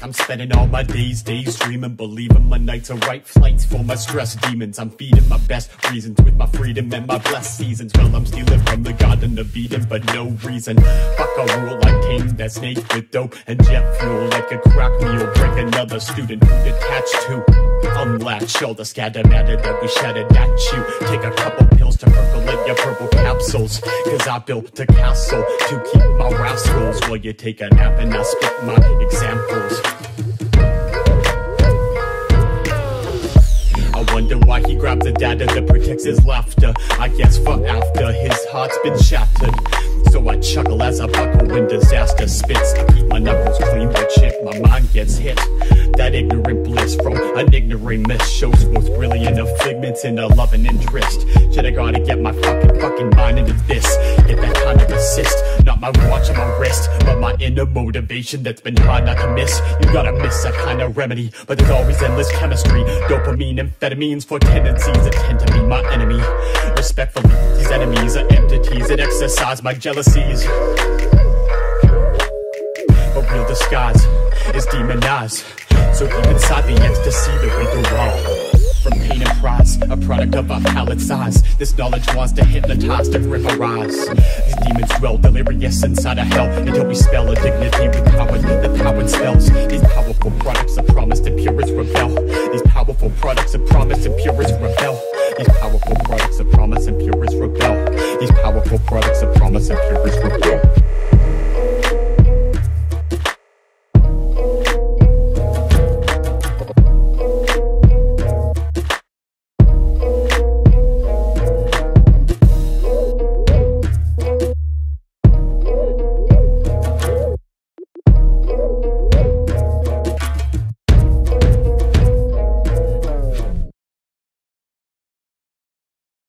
I'm spending all my days daydreaming, believing my nights are right flights for my stress demons. I'm feeding my best reasons with my freedom and my blessed seasons. Well, I'm stealing from the Garden of Eden, but no reason. Fuck a rule, I tame that snake with dope and jet fuel. Like a crack meal, break another student who's attached to. Unlatch all the scatter matter that we shattered at you. Take a couple pills to percolate your purple capsules, cause I built a castle to keep my rascals, while you take a nap and I spit my examples. I wonder why he grabs the data that protects his laughter. I guess for after his heart's been shattered. So I chuckle as I buckle when disaster spits. I keep my knuckles clean, but shit, my mind gets hit. That ignorant bliss from an ignorant miss shows most brilliant of figments in a loving interest. Shit, I gotta get my fucking mind into this. Get that kind of assist, not my watch on my wrist, but my inner motivation that's been hard not to miss. You gotta miss that kind of remedy, but there's always endless chemistry. Dopamine, amphetamines for tendencies that tend to be my enemy. Respectfully, these enemies are entities that exercise my jealousies. But real disguise is demonized, so deep inside the ecstasy that we do wrong. From pain and prize, a product of our palate size, this knowledge wants to hypnotize, to grip our eyes. These demons dwell delirious inside of hell, until we spell a dignity with power, the power spells. These powerful products of promise and purists rebel. These powerful products of promise and purists rebel.